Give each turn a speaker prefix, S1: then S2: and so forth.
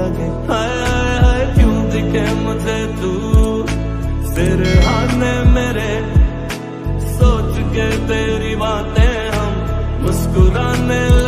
S1: लगे। हाय हाय हाय क्यों दिखे मुझे तू सिरहाने मेरे, सोच के तेरी बातें हम मुस्कुराने